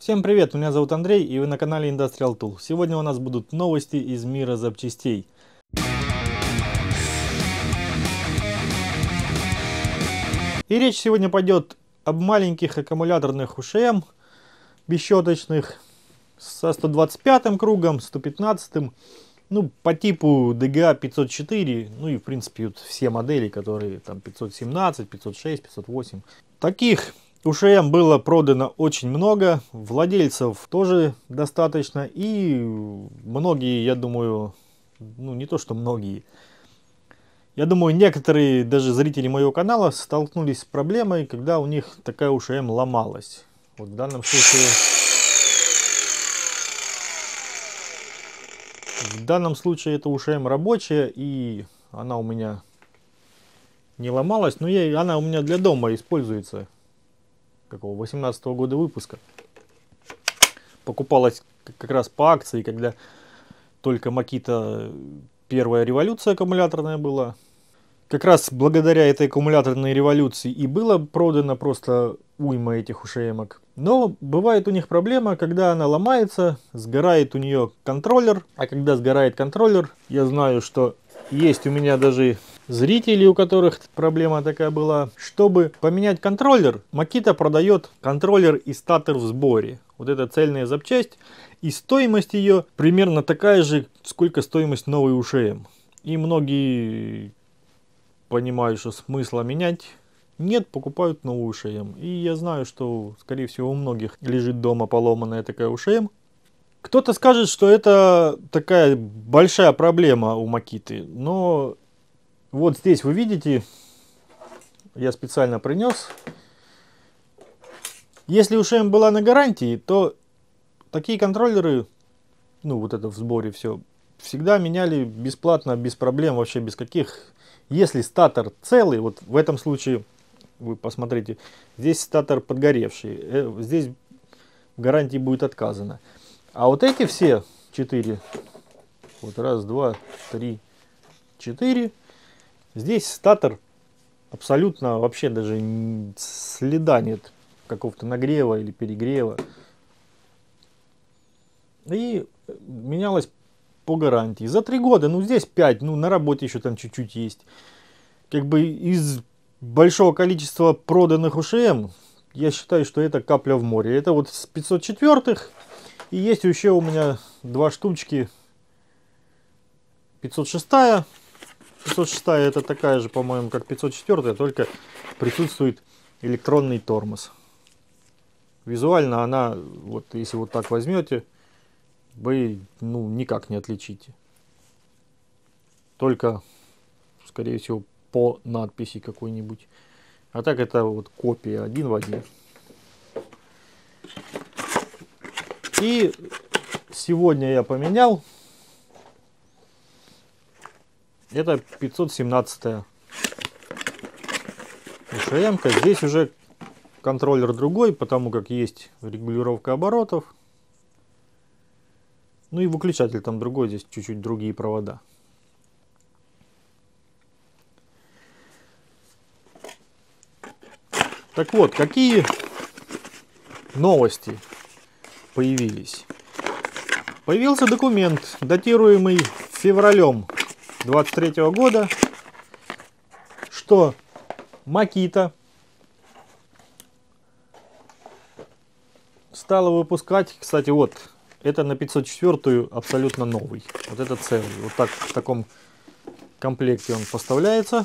Всем привет, меня зовут Андрей и вы на канале Industrial Tool. Сегодня у нас будут новости из мира запчастей. И речь сегодня пойдет об маленьких аккумуляторных УШМ бесщеточных со 125 кругом, 115, ну по типу DGA 504, ну и в принципе вот все модели, которые там 517, 506, 508. Таких УШМ было продано очень много, владельцев тоже достаточно, и многие, я думаю, ну не то что многие, я думаю, некоторые даже зрители моего канала столкнулись с проблемой, когда у них такая УШМ ломалась. Вот в данном случае это УШМ рабочая, и она у меня не ломалась, но она у меня для дома используется. Какого 18-го года выпуска. Покупалась как раз по акции, когда только Makita первая революция аккумуляторная была. Как раз благодаря этой аккумуляторной революции и было продано просто уйма этих ушемок. Но бывает у них проблема, когда она ломается, сгорает у нее контроллер. А когда сгорает контроллер, я знаю, что есть у меня даже зрители, у которых проблема такая была. Чтобы поменять контроллер, Makita продает контроллер и статор в сборе. Вот это цельная запчасть. И стоимость ее примерно такая же, сколько стоимость новой УШМ. И многие понимают, что смысла менять нет, покупают новую УШМ. И я знаю, что, скорее всего, у многих лежит дома поломанная такая УШМ. Кто-то скажет, что это такая большая проблема у Makita, но вот здесь вы видите, я специально принес. Если УШМ была на гарантии, то такие контроллеры, ну вот это в сборе все, всегда меняли бесплатно, без проблем, вообще без каких. Если статор целый, вот в этом случае, вы посмотрите, здесь статор подгоревший, здесь гарантии будет отказано. А вот эти все 4, вот раз, два, три, 4, здесь статор абсолютно вообще даже следа нет какого-то нагрева или перегрева. И менялось по гарантии. За 3 года, ну здесь 5, ну на работе еще там чуть-чуть есть. Как бы из большого количества проданных УШМ, я считаю, что это капля в море. Это вот с 504-х. И есть еще у меня 2 штучки. 506-я. 506-я это такая же, по-моему, как 504-я, только присутствует электронный тормоз. Визуально она, вот если вот так возьмете, вы ну никак не отличите. Только, скорее всего, по надписи какой-нибудь. А так это вот копия один в один. И сегодня я поменял. Это 517-я УШМ-ка. Здесь уже контроллер другой, потому как есть регулировка оборотов. Ну и выключатель там другой, здесь чуть-чуть другие провода. Так вот, какие новости появились? Появился документ, датируемый февралем 23 года, что Makita стала выпускать, кстати, вот, это на 504-ю абсолютно новый. Вот это целый. Вот так в таком комплекте он поставляется.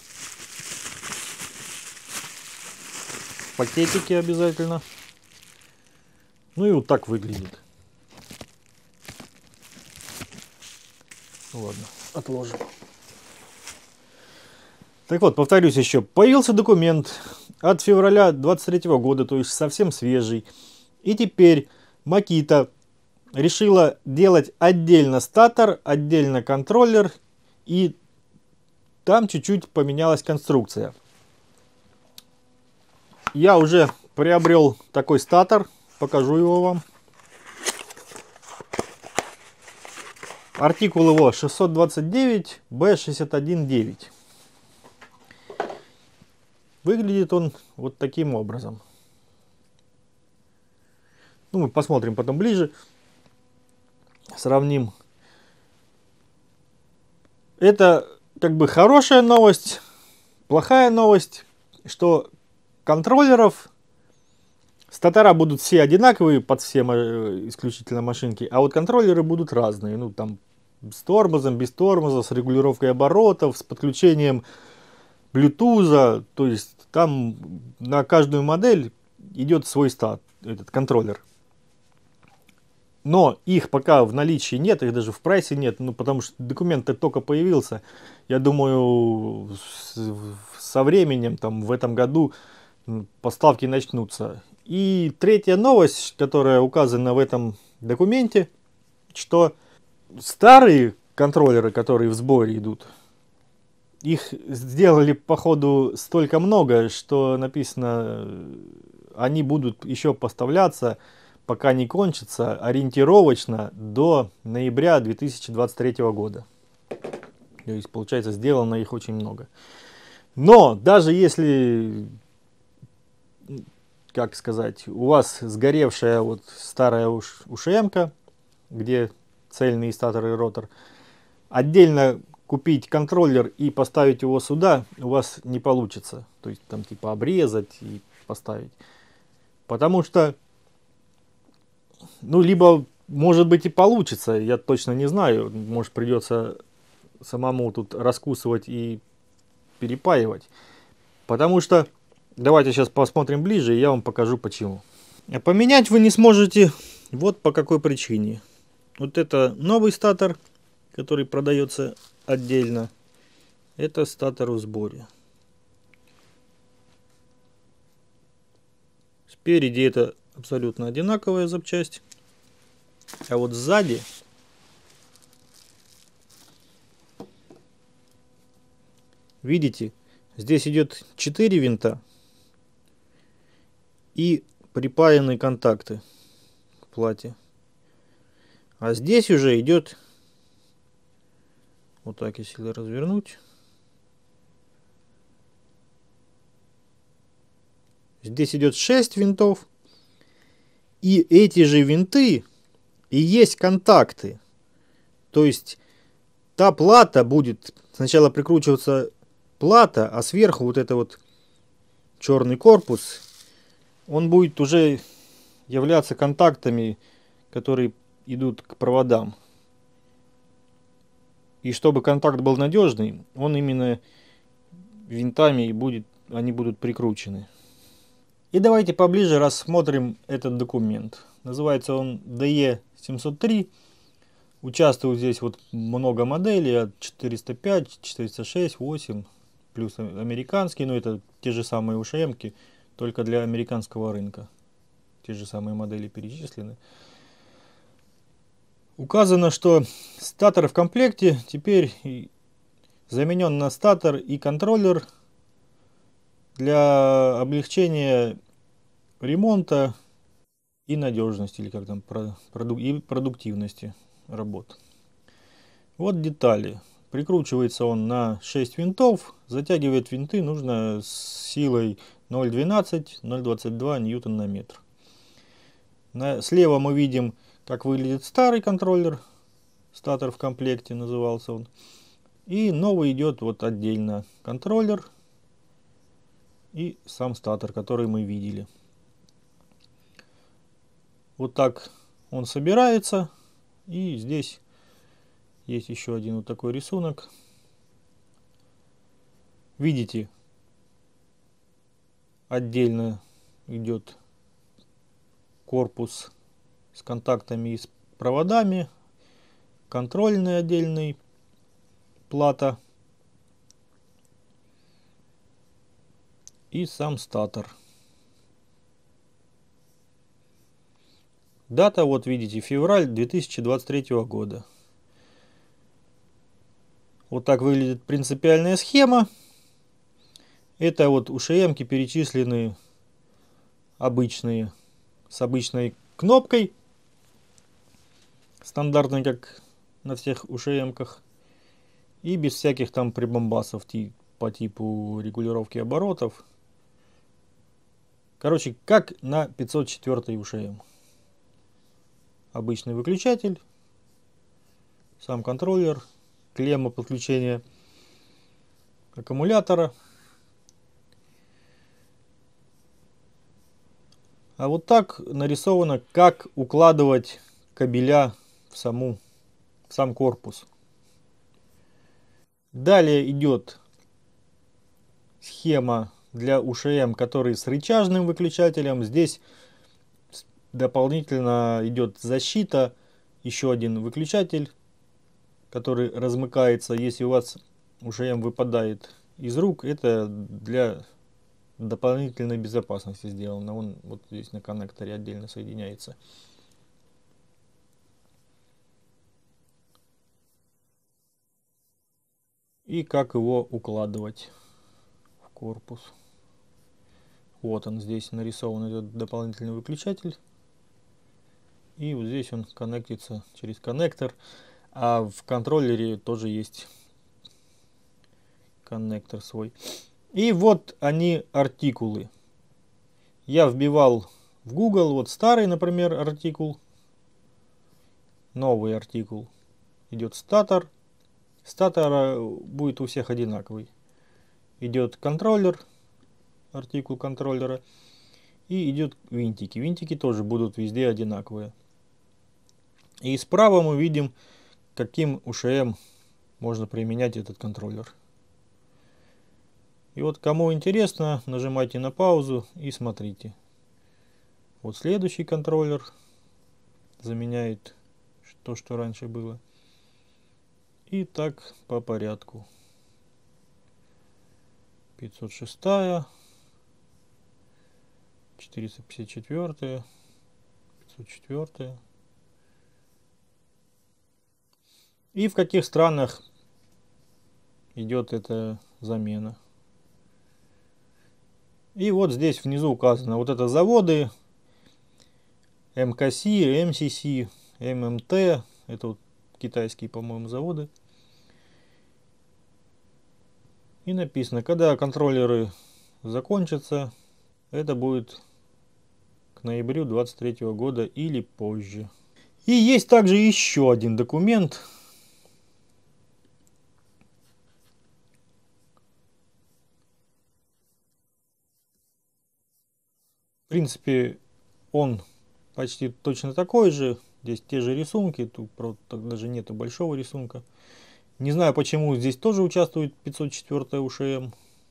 Пакетики обязательно. Ну и вот так выглядит. Ладно, отложим. Так вот, повторюсь еще. Появился документ от февраля 23 года, то есть совсем свежий. И теперь Makita решила делать отдельно статор, отдельно контроллер. И там чуть-чуть поменялась конструкция. Я уже приобрел такой статор. Покажу его вам. Артикул его 629B619. Выглядит он вот таким образом. Ну, мы посмотрим потом ближе, сравним. Это как бы хорошая новость, плохая новость, что контроллеров статора будут все одинаковые под все исключительно машинки, а вот контроллеры будут разные. Ну, там с тормозом, без тормоза, с регулировкой оборотов, с подключением Bluetooth. То есть там на каждую модель идет свой этот контроллер. Но их пока в наличии нет, их даже в прайсе нет, ну потому что документ только появился. Я думаю, со временем, там, в этом году поставки начнутся. И третья новость, которая указана в этом документе, что старые контроллеры, которые в сборе идут, их сделали походу столько много, что написано, они будут еще поставляться, пока не кончится, ориентировочно до ноября 2023 года. То есть, получается, сделано их очень много. Но даже если, как сказать, у вас сгоревшая вот старая ушемка, где цельный статор и ротор, отдельно купить контроллер и поставить его сюда у вас не получится. То есть там типа обрезать и поставить. Потому что, ну, либо, может быть, и получится, я точно не знаю. Может, придется самому тут раскусывать и перепаивать. Потому что, давайте сейчас посмотрим ближе, и я вам покажу почему. А поменять вы не сможете вот по какой причине. Вот это новый статор, который продается отдельно. Это статор в сборе. Спереди это абсолютно одинаковая запчасть. А вот сзади видите, здесь идет 4 винта и припаянные контакты к плате. А здесь уже идет, вот так если развернуть, здесь идет 6 винтов. И эти же винты и есть контакты. То есть та плата будет сначала прикручиваться плата, а сверху вот это вот черный корпус, он будет уже являться контактами, которые идут к проводам. И чтобы контакт был надежный, он именно винтами и будет, они будут прикручены. И давайте поближе рассмотрим этот документ. Называется он DE703. Участвуют здесь вот много моделей от 405, 406, 8, плюс американские, но это те же самые ушемки, только для американского рынка. Те же самые модели перечислены. Указано, что статор в комплекте теперь заменен на статор и контроллер для облегчения ремонта и надежности, или как там, и продуктивности работ. Вот детали. Прикручивается он на 6 винтов. Затягивать винты нужно с силой 0,12-0,22 ньютон на метр. Слева мы видим, как выглядит старый контроллер. Статор в комплекте назывался он. И новый идет вот отдельно контроллер и сам статор, который мы видели. Вот так он собирается. И здесь есть еще один вот такой рисунок. Видите, отдельно идет корпус с контактами и с проводами, контрольный отдельный, плата и сам статор. Дата, вот видите, февраль 2023 года. Вот так выглядит принципиальная схема. Это вот ушемки перечислены обычные, с обычной кнопкой, стандартной, как на всех ушемках, и без всяких там прибамбасов по типу регулировки оборотов. Короче, как на 504 ушем. обычный выключатель, сам контроллер, клемма подключения аккумулятора. А вот так нарисовано, как укладывать кабеля в сам корпус. Далее идет схема для УШМ, который с рычажным выключателем. Здесь дополнительно идет защита, еще один выключатель, который размыкается, если у вас УШМ выпадает из рук. Это для дополнительной безопасности сделано. Он вот здесь на коннекторе отдельно соединяется. И как его укладывать в корпус. Вот он здесь нарисован, этот дополнительный выключатель. И вот здесь он коннектится через коннектор. А в контроллере тоже есть коннектор свой. И вот они, артикулы. Я вбивал в Google, вот старый, например, артикул. Новый артикул. Идет статор. Статор будет у всех одинаковый. Идет контроллер, артикул контроллера. И идет винтики. Винтики тоже будут везде одинаковые. И справа мы видим, каким УШМ можно применять этот контроллер. И вот кому интересно, нажимайте на паузу и смотрите. Вот следующий контроллер заменяет то, что раньше было. И так по порядку. 506, 454, 504. И в каких странах идет эта замена. И вот здесь внизу указано, вот это заводы МКС, МСС, ММТ, это вот китайские, по-моему, заводы. И написано, когда контроллеры закончатся, это будет к ноябрю 2023 года или позже. И есть также еще один документ. В принципе, он почти точно такой же. Здесь те же рисунки, тут даже нету большого рисунка. Не знаю, почему здесь тоже участвует 504 УШМ.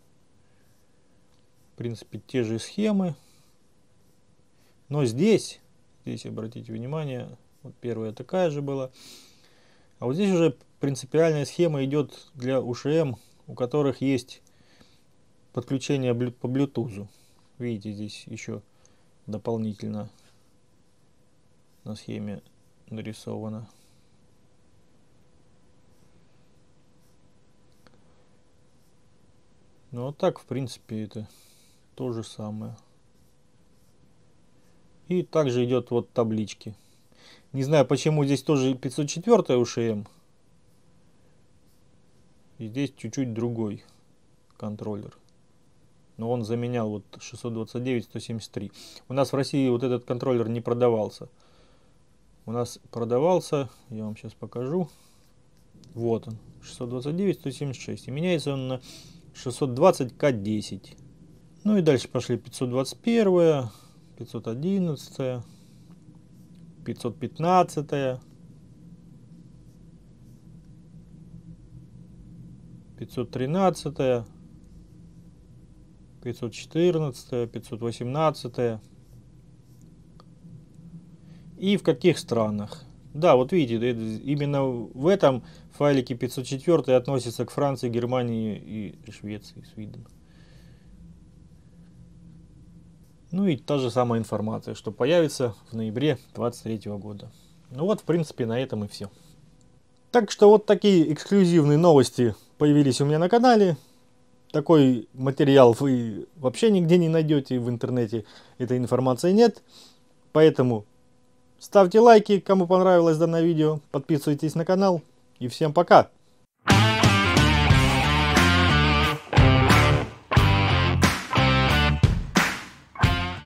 В принципе, те же схемы. Но здесь обратите внимание, вот первая такая же была. А вот здесь уже принципиальная схема идет для УШМ, у которых есть подключение по Bluetooth. Видите, здесь еще дополнительно на схеме нарисовано. Ну а так, в принципе, это то же самое. И также идет вот таблички. Не знаю, почему здесь тоже 504 УШМ. И здесь чуть-чуть другой контроллер. Но он заменял вот 629-173. У нас в России вот этот контроллер не продавался. У нас продавался, я вам сейчас покажу. Вот он, 629-176. И меняется он на 620К10. Ну и дальше пошли 521, 511, 515, 513, 514, 518. И в каких странах. Да, вот видите, именно в этом файлике 504 относится к Франции, Германии и Швеции, Свиден. Ну и та же самая информация, что появится в ноябре 2023 года. Ну вот, в принципе, на этом и все. Так что вот такие эксклюзивные новости появились у меня на канале. Такой материал вы вообще нигде не найдете в интернете. Этой информации нет. Поэтому ставьте лайки, кому понравилось данное видео. Подписывайтесь на канал. И всем пока!